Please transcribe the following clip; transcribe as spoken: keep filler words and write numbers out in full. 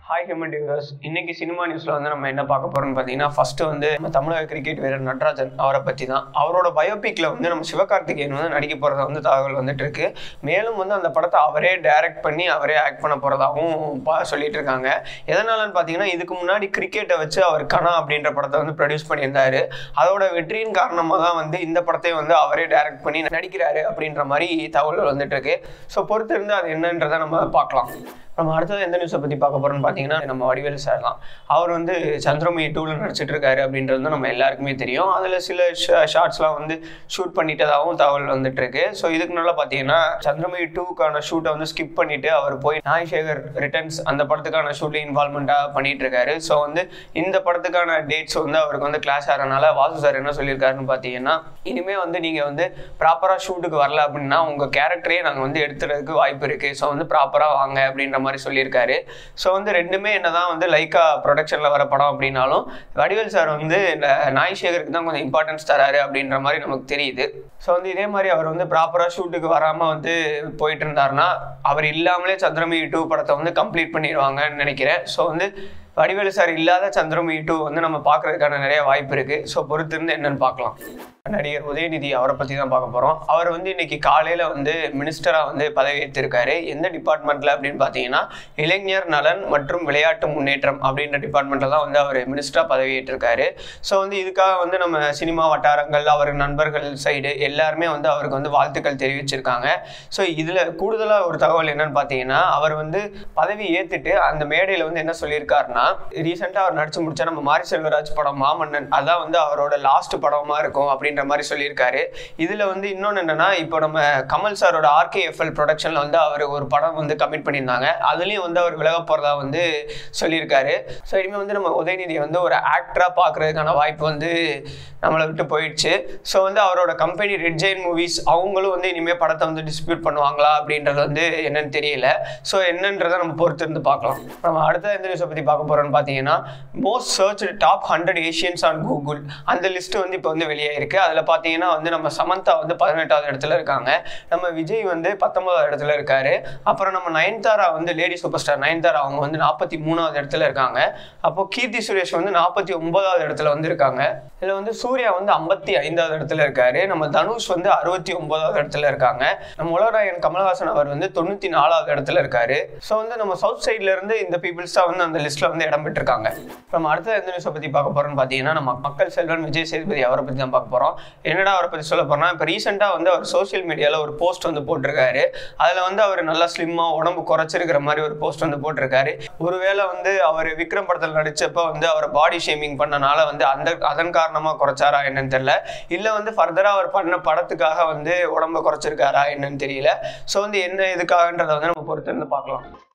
Hi Human Entertainment இன்னைக்கு cinema நியூஸ்ல வந்து நம்ம என்ன பார்க்க போறோம்னு பாத்தீங்கன்னா ஃபர்ஸ்ட் வந்து நம்ம தமிழக கிரிக்கெட் வீரர் நட்ராஜன் அவரை பத்தி தான். அவரோட பயோபிக்ல வந்து நம்ம சிவகார்த்திகேயன் வந்து நடிக்க போறதா வந்து தகவல் வந்துட்டு இருக்கு. மேலும் வந்து அந்த படத்தை அவரே டைரக்ட் பண்ணி அவரே ஆக்ட் பண்ண போறதாகவும் சொல்லிட்டு இருக்காங்க. எதனாலன்னு பாத்தீங்கன்னா இதுக்கு முன்னாடி கிரிக்கெட்டை வச்சு அவர் கனா அப்படின்ற படத்தை வந்து ப்ரொடியூஸ் பண்ணியிருந்தாரு. அதோட வெற்றியின் காரணமா தான் வந்து இந்த படத்தை வந்து அவரே டைரக்ட் பண்ணி நடிக்கிறாரு அப்படின்ற மாதிரி தகவல் வந்துட்டு இருக்கு. ஸோ பொறுத்து இருந்து அது என்னன்றதை நம்ம பார்க்கலாம். நம்ம அடுத்தது எந்த நியூஸை பற்றி பார்க்க போகிறோம்னு பார்த்தீங்கன்னா நம்ம வடிவேலு சார் தான். அவர் வந்து சந்திரமுகி டூவில் நடிச்சிட்டு இருக்காரு அப்படின்றது வந்து நம்ம எல்லாருக்குமே தெரியும். அதில் சில ஷார்ட்ஸ்லாம் வந்து ஷூட் பண்ணிட்டதாகவும் தகவல் வந்துட்டு இருக்கு. ஸோ இதுக்கு நல்லா பார்த்தீங்கன்னா சந்திரமுகி டூக்கான ஷூட்டை வந்து ஸ்கிப் பண்ணிட்டு அவர் போய் naaisekarreturns அந்த படத்துக்கான ஷூட்டிங் இன்வால்மெண்ட்டாக பண்ணிட்டு இருக்காரு. ஸோ வந்து இந்த படத்துக்கான டேட்ஸ் வந்து அவருக்கு வந்து கிளாஸ் ஆகிறனால வாசு சார் என்ன சொல்லியிருக்காருன்னு பார்த்தீங்கன்னா இனிமேல் வந்து நீங்கள் வந்து ப்ராப்பராக ஷூட்டுக்கு வரல அப்படின்னா உங்கள் கேரக்டரையே நாங்கள் வந்து எடுத்துறதுக்கு வாய்ப்பு இருக்குது. ஸோ வந்து ப்ராப்பராக வாங்க அப்படின்ற மாதிரி சொல்லியிருக்காரு. ஸோ வந்து ரெண்டுமே என்னதான் வந்து லைக்கா ப்ரொடக்ஷனில் வர படம் அப்படின்னாலும் வடிவேல் சார் வந்து நாய்சேகருக்கு தான் கொஞ்சம் இம்பார்ட்டன்ஸ் தராரு அப்படின்ற மாதிரி நமக்கு தெரியுது. ஸோ வந்து இதே மாதிரி அவர் வந்து ப்ராப்பராக ஷூட்டுக்கு வராமல் வந்து போயிட்டு இருந்தாருன்னா அவர் இல்லாமலே சந்திரமுகி டூ படத்தை வந்து கம்ப்ளீட் பண்ணிடுவாங்கன்னு நினைக்கிறேன். ஸோ வந்து வடிவேலு சார் இல்லாத சந்திரமுகி டூ வந்து நம்ம பார்க்கறதுக்கான நிறைய வாய்ப்பு இருக்கு. ஸோ பொறுத்து இருந்து என்னன்னு பார்க்கலாம். நடிகர் உதயநிதி அவரை பற்றி தான் பார்க்க போகிறோம். அவர் வந்து இன்னைக்கு காலையில் வந்து மினிஸ்டராக வந்து பதவி ஏற்றிருக்காரு. எந்த டிபார்ட்மெண்ட்டில் அப்படின்னு பார்த்தீங்கன்னா இளைஞர் நலன் மற்றும் விளையாட்டு முன்னேற்றம் அப்படின்ற டிபார்ட்மெண்ட்டில் தான் வந்து அவர் மினிஸ்டராக பதவி ஏற்றிருக்காரு. ஸோ வந்து இதுக்காக வந்து நம்ம சினிமா வட்டாரங்கள் அவர் நண்பர்கள் சைடு எல்லாருமே வந்து அவருக்கு வந்து வாழ்த்துக்கள் தெரிவிச்சிருக்காங்க. ஸோ இதில் கூடுதலாக ஒரு தகவல் என்னன்னு பார்த்தீங்கன்னா அவர் வந்து பதவி ஏற்றுட்டு அந்த மேடையில் வந்து என்ன சொல்லியிருக்காருன்னா ரீசெண்டாக அவர் நடிச்சு முடிச்சா நம்ம மாரிselvaraj படம் மாமன்னன் அதான் வந்து அவரோட லாஸ்ட் படமா இருக்கும் அப்படின்ற மாதிரி சொல்லியிருக்காரு. இதுல வந்து இன்னொன்று என்னன்னா இப்போ நம்ம கமல் சாரோட ஆர்கேஎஃப்எல் ப்ரொடக்ஷன்ல வந்து அவர் ஒரு படம் வந்து கமிட் பண்ணியிருந்தாங்க. அதுலயும் வந்து அவர் விலக போறதா வந்து சொல்லியிருக்காரு. ஸோ இனிமேல் வந்து நம்ம உதயநிதி வந்து ஒரு ஆக்டரா பார்க்கறதுக்கான வாய்ப்பு வந்து நம்மளை விட்டு போயிடுச்சு. ஸோ வந்து அவரோட கம்பெனி redgiantmovies அவங்களும் வந்து இனிமேல் படத்தை வந்து டிஸ்ட்ரிபியூட் பண்ணுவாங்களா அப்படின்றது வந்து என்னன்னு தெரியல. ஸோ என்னன்றதை நம்ம பொறுத்து இருந்து பார்க்கலாம். நம்ம அடுத்த எந்த நியூஸை பற்றி பார்க்க போறோம்னு பார்த்தீங்கன்னா most search top hundred Asians on Google அந்த லிஸ்ட் வந்து இப்போ வந்து வெளியாயிருக்கு. அதில் பார்த்தீங்கன்னா வந்து நம்ம சமந்தா வந்து பதினெட்டாவது இடத்துல இருக்காங்க. நம்ம விஜய் வந்து பத்தொன்பதாவது இடத்துல இருக்காரு. அப்புறம் நம்ம நயன்தாரா வந்து லேடி சூப்பர் ஸ்டார் நயன்தாரா அவங்க வந்து நாற்பத்தி மூணாவது இடத்துல இருக்காங்க. அப்போ கீர்த்தி சுரேஷ் வந்து நாற்பத்தி ஒன்பதாவது இடத்துல வந்து இருக்காங்க. இதில் வந்து சூர்யா வந்து ஐம்பத்தி ஐந்தாவது இடத்துல இருக்காரு. நம்ம தனுஷ் வந்து அறுபத்தி ஒன்பதாவது இடத்துல இருக்காங்க. நம்ம உலகநாயகன் கமலஹாசன் அவர் வந்து தொண்ணூத்தி நாலாவது இடத்துல இருக்காரு. ஸோ வந்து நம்ம சவுத் சைட்ல இருந்து இந்த பீப்புள்ஸ் தான் வந்து அந்த லிஸ்ட்ல வந்து இடம் பெற்றிருக்காங்க. நம்ம அடுத்த எந்த நியூஸை பத்தி பார்க்க போறோம்னு பார்த்தீங்கன்னா நம்ம மக்கள் செல்வன் விஜயசேதுபதி அவரை பத்தி தான் பார்க்க போறோம். என்னடா அவரை பத்தி சொல்ல போறோம்னா இப்போ ரீசெண்டா வந்து அவர் சோசியல் மீடியால ஒரு போஸ்ட் வந்து போட்டிருக்காரு. அதுல வந்து அவர் நல்லா ஸ்லிம்மா உடம்பு குறைச்சிருக்கிற மாதிரி ஒரு போஸ்ட் வந்து போட்டிருக்காரு. ஒருவேளை வந்து அவர் விக்ரம் படத்தில் நடிச்சப்ப வந்து அவர் பாடி ஷேமிங் பண்ணனால வந்து அந்த அதன் காரணமா குறைச்சாரா என்னன்னு தெரியல. இல்ல வந்து ஃபர்தரா அவர் பண்ண படத்துக்காக வந்து உடம்பு குறைச்சிருக்காரா என்னன்னு தெரியல. ஸோ வந்து என்ன இதுக்காகன்றதை வந்து நம்ம பொறுத்து இருந்து பார்க்கலாம்.